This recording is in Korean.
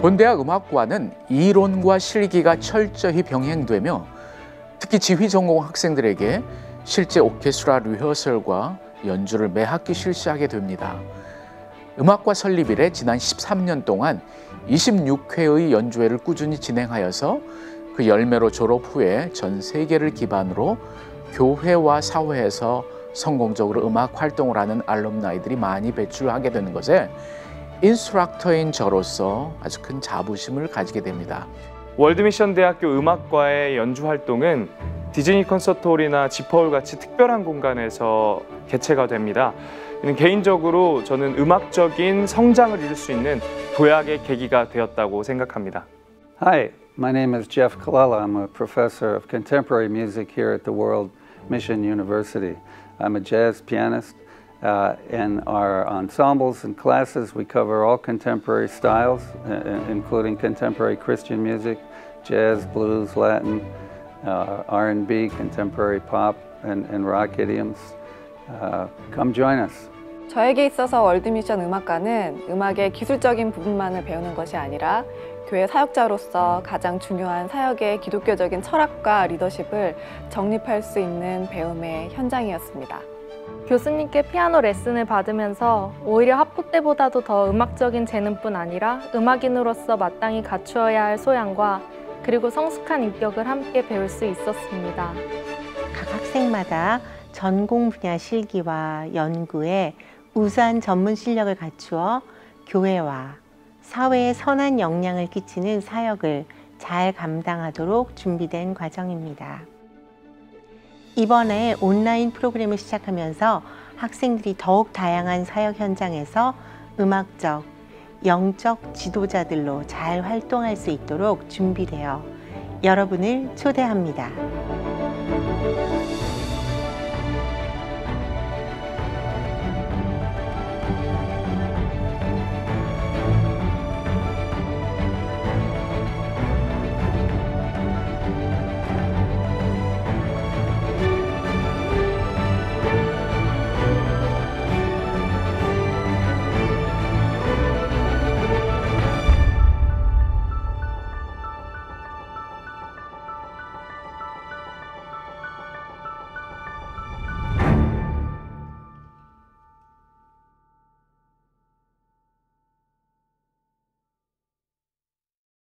본대학 음악과는 이론과 실기가 철저히 병행되며 특히 지휘 전공 학생들에게 실제 오케스트라 리허설과 연주를 매 학기 실시하게 됩니다. 음악과 설립 이래 지난 13년 동안 26회의 연주회를 꾸준히 진행하여서 그 열매로 졸업 후에 전 세계를 기반으로 교회와 사회에서 성공적으로 음악 활동을 하는 알럼나이들이 많이 배출하게 되는 것에 인스트럭터인 저로서 아주 큰 자부심을 가지게 됩니다. 월드미션 대학교 음악과의 연주 활동은 디즈니 콘서트홀이나 지퍼홀 같이 특별한 공간에서 개최가 됩니다. 개인적으로 저는 음악적인 성장을 이룰 수 있는 도약의 계기가 되었다고 생각합니다. Hi, my name is Jeff Colella. I'm a professor of contemporary music here at the World Mission University. I'm a jazz pianist. In our ensembles and classes, we cover all contemporary styles, including contemporary Christian music, jazz, blues, Latin, R&B, contemporary pop, and rock idioms. Come join us. 저에게 있어서 월드미션 음악과는 음악의 기술적인 부분만을 배우는 것이 아니라 교회 사역자로서 가장 중요한 사역의 기독교적인 철학과 리더십을 정립할 수 있는 배움의 현장이었습니다. 교수님께 피아노 레슨을 받으면서 오히려 학부 때보다도 더 음악적인 재능뿐 아니라 음악인으로서 마땅히 갖추어야 할 소양과 그리고 성숙한 인격을 함께 배울 수 있었습니다. 각 학생마다 전공 분야 실기와 연구에 우수한 전문 실력을 갖추어 교회와 사회에 선한 영향을 끼치는 사역을 잘 감당하도록 준비된 과정입니다. 이번에 온라인 프로그램을 시작하면서 학생들이 더욱 다양한 사역 현장에서 음악적, 영적 지도자들로 잘 활동할 수 있도록 준비되어 여러분을 초대합니다.